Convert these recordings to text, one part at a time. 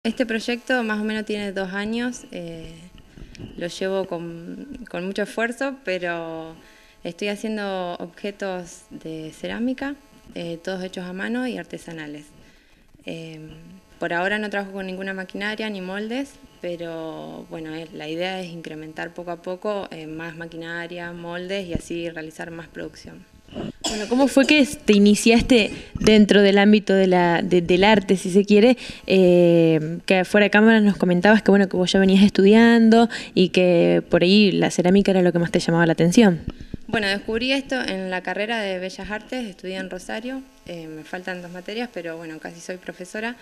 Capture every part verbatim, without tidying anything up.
Este proyecto más o menos tiene dos años, eh, lo llevo con, con mucho esfuerzo, pero estoy haciendo objetos de cerámica, eh, todos hechos a mano y artesanales. Eh, por ahora no trabajo con ninguna maquinaria ni moldes, pero bueno, eh, la idea es incrementar poco a poco eh, más maquinaria, moldes y así realizar más producción. Bueno, ¿cómo fue que te iniciaste dentro del ámbito de la, de, del arte, si se quiere? Eh, que fuera de cámara nos comentabas que bueno que vos ya venías estudiando y que por ahí la cerámica era lo que más te llamaba la atención. Bueno, descubrí esto en la carrera de Bellas Artes, estudié en Rosario, eh, me faltan dos materias, pero bueno, casi soy profesora.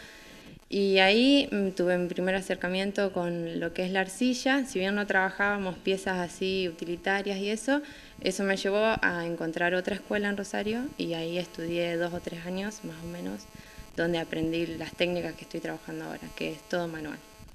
Y ahí mm, tuve mi primer acercamiento con lo que es la arcilla. Si bien no trabajábamos piezas así utilitarias y eso, eso me llevó a encontrar otra escuela en Rosario y ahí estudié dos o tres años más o menos, donde aprendí las técnicas que estoy trabajando ahora, que es todo manual.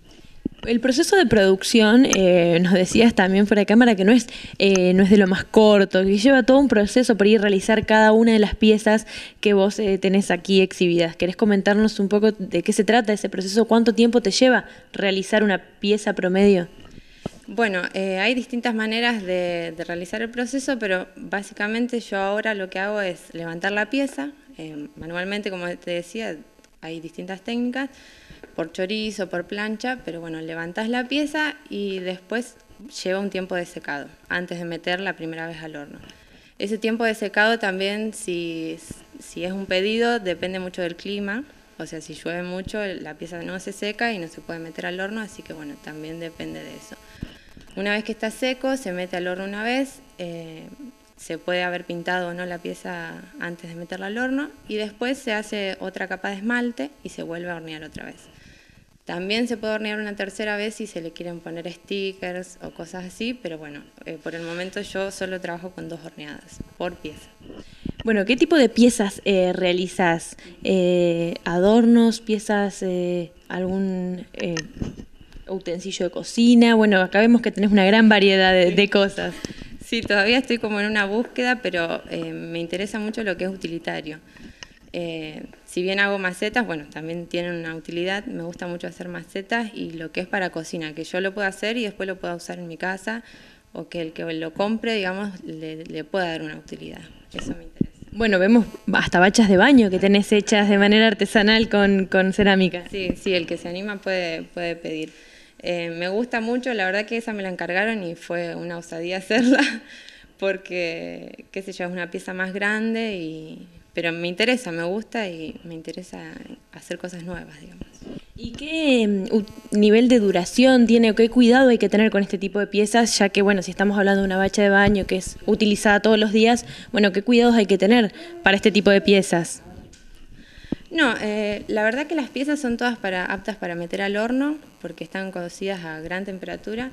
El proceso de producción, eh, nos decías también fuera de cámara que no es, eh, no es de lo más corto, que lleva todo un proceso para ir a realizar cada una de las piezas que vos eh, tenés aquí exhibidas. ¿Querés comentarnos un poco de qué se trata ese proceso? ¿Cuánto tiempo te lleva realizar una pieza promedio? Bueno, eh, hay distintas maneras de, de realizar el proceso, pero básicamente yo ahora lo que hago es levantar la pieza, eh, manualmente, como te decía, hay distintas técnicas, por chorizo, por plancha, pero bueno, levantás la pieza y después lleva un tiempo de secado, antes de meter la primera vez al horno. Ese tiempo de secado también, si, si es un pedido, depende mucho del clima, o sea, si llueve mucho, la pieza no se seca y no se puede meter al horno, así que bueno, también depende de eso. Una vez que está seco, se mete al horno una vez, eh, se puede haber pintado o no la pieza antes de meterla al horno y después se hace otra capa de esmalte y se vuelve a hornear otra vez. También se puede hornear una tercera vez si se le quieren poner stickers o cosas así, pero bueno, eh, por el momento yo solo trabajo con dos horneadas por pieza. Bueno, ¿qué tipo de piezas eh, realizás? Eh, ¿Adornos, piezas, eh, algún eh, utensilio de cocina? Bueno, acá vemos que tenés una gran variedad de, de cosas. Sí, todavía estoy como en una búsqueda, pero eh, me interesa mucho lo que es utilitario. Eh, si bien hago macetas, bueno, también tienen una utilidad, me gusta mucho hacer macetas y lo que es para cocina, que yo lo pueda hacer y después lo pueda usar en mi casa o que el que lo compre, digamos, le, le pueda dar una utilidad. Eso me interesa. Bueno, vemos hasta bachas de baño que tenés hechas de manera artesanal con, con cerámica. Sí, sí, el que se anima puede, puede pedir. Eh, me gusta mucho, la verdad que esa me la encargaron y fue una osadía hacerla, porque, qué sé yo, es una pieza más grande, y, pero me interesa, me gusta y me interesa hacer cosas nuevas, digamos. ¿Y qué um, nivel de duración tiene o qué cuidado hay que tener con este tipo de piezas? Ya que, bueno, si estamos hablando de una bacha de baño que es utilizada todos los días, bueno, ¿qué cuidados hay que tener para este tipo de piezas? No, eh, la verdad que las piezas son todas para, aptas para meter al horno, porque están cocidas a gran temperatura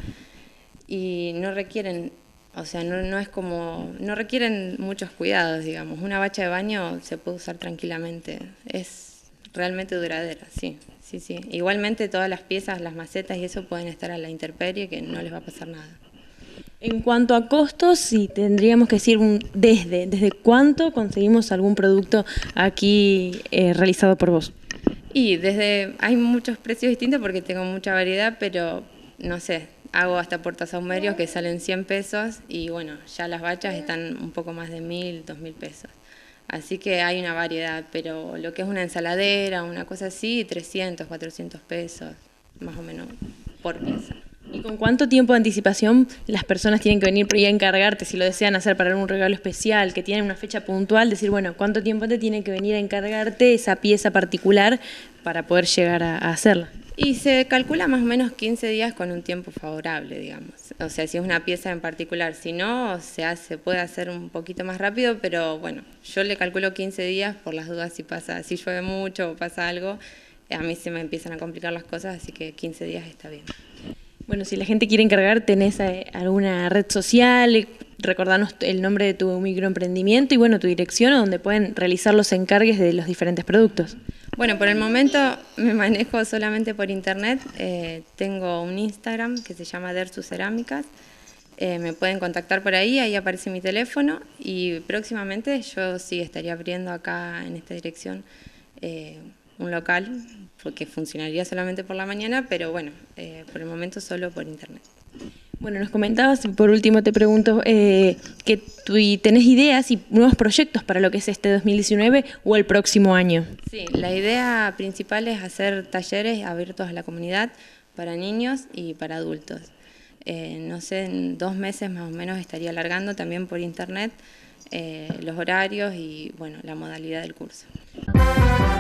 y no requieren, o sea, no, no es como, no requieren muchos cuidados, digamos. Una bacha de baño se puede usar tranquilamente, es realmente duradera, sí, sí, sí. Igualmente todas las piezas, las macetas y eso pueden estar a la intemperie, que no les va a pasar nada. En cuanto a costos, sí, tendríamos que decir un desde, ¿desde cuánto conseguimos algún producto aquí eh, realizado por vos? Y desde, hay muchos precios distintos porque tengo mucha variedad, pero no sé, hago hasta portasahumerios que salen cien pesos y bueno, ya las bachas están un poco más de mil, dos mil pesos. Así que hay una variedad, pero lo que es una ensaladera, una cosa así, trescientos, cuatrocientos pesos, más o menos, por pieza. ¿Y con cuánto tiempo de anticipación las personas tienen que venir por ahí a encargarte, si lo desean hacer para algún regalo especial, que tienen una fecha puntual, decir, bueno, cuánto tiempo te tiene que venir a encargarte esa pieza particular para poder llegar a, a hacerla? Y se calcula más o menos quince días con un tiempo favorable, digamos. O sea, si es una pieza en particular, si no, se hace, puede hacer un poquito más rápido, pero bueno, yo le calculo quince días por las dudas si pasa, si llueve mucho o pasa algo, a mí se me empiezan a complicar las cosas, así que quince días está bien. Bueno, si la gente quiere encargar, ¿tenés alguna red social? Recordanos el nombre de tu microemprendimiento y bueno, tu dirección donde pueden realizar los encargues de los diferentes productos. Bueno, por el momento me manejo solamente por internet. Eh, tengo un Instagram que se llama Dersu Cerámicas. Eh, me pueden contactar por ahí, ahí aparece mi teléfono y próximamente yo sí estaría abriendo acá en esta dirección eh, un local, porque funcionaría solamente por la mañana, pero bueno, eh, por el momento solo por internet. Bueno, nos comentabas, por último te pregunto, eh, que tú tenés ideas y nuevos proyectos para lo que es este dos mil diecinueve o el próximo año. Sí, la idea principal es hacer talleres abiertos a la comunidad para niños y para adultos. Eh, no sé, en dos meses más o menos estaría alargando también por internet eh, los horarios y bueno, la modalidad del curso.